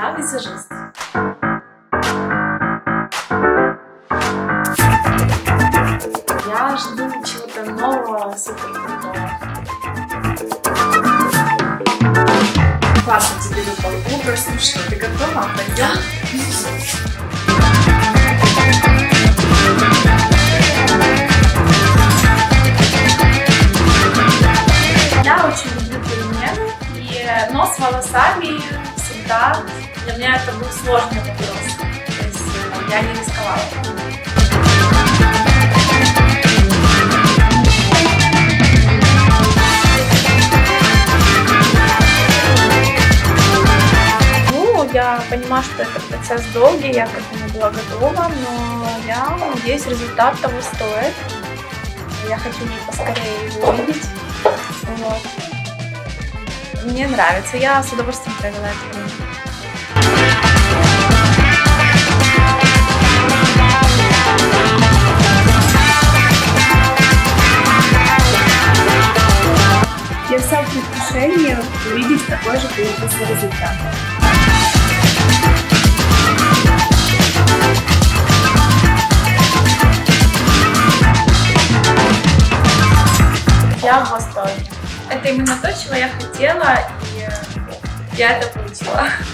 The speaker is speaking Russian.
Я визажист. Я жду чего-то нового, супер крутого. Классно тебе выпал образ. Ну что, ты готова? Пойдем? Я очень люблю перемены, но с волосами всегда для меня это был сложный вопрос. То есть я не рисковала. Я понимаю, что это процесс долгий, я к этому была готова, но я надеюсь, результат того стоит. Я хочу поскорее его увидеть. Вот. Мне нравится, я с удовольствием провела это время. Я вся в предвкушении увидеть такой же прекрасный результат. Я в восторге. Это именно то, чего я хотела, и я это получила.